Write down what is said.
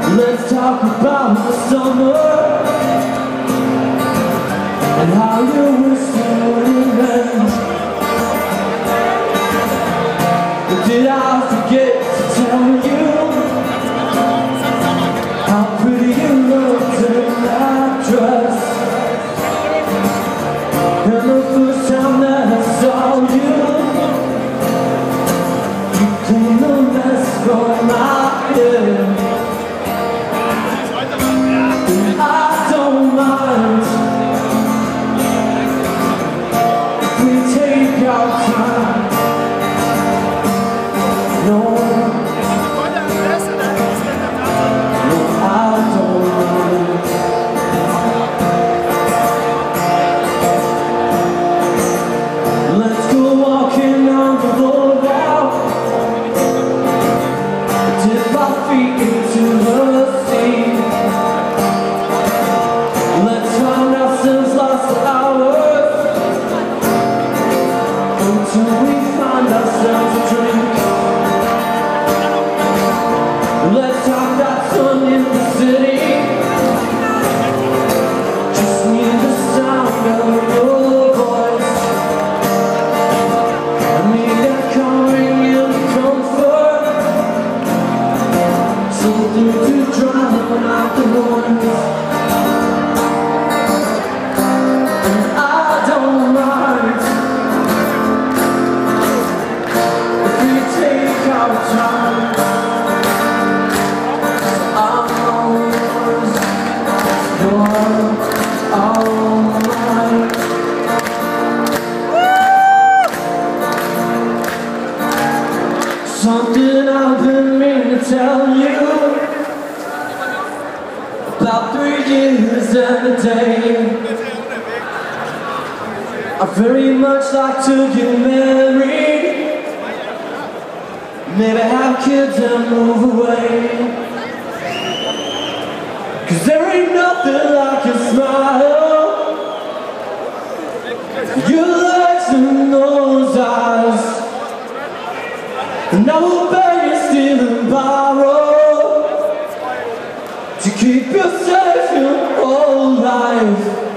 Let's talk about the summer and how you whispered in ends. Did I forget to tell you how pretty you looked in that dress? And the first time that I saw you, you cleaned the mess from my head. I don't mind if we take our time. No, I don't mind. Let's go walking on the boulevard, dip our feet into the sea. Let's find ourselves lost for hours until we find ourselves a drink. Let's talk that sun in the city. Just need the sound of your voice. I need that calming and comfort, something to drown out the noise. Something I've been meaning to tell you. About 3 years and a day, I very much like to get married, maybe have kids and move away. 'Cause there ain't nothing like a smile, your legs and those eyes, and I will beg you, steal and borrow to keep you safe your whole life.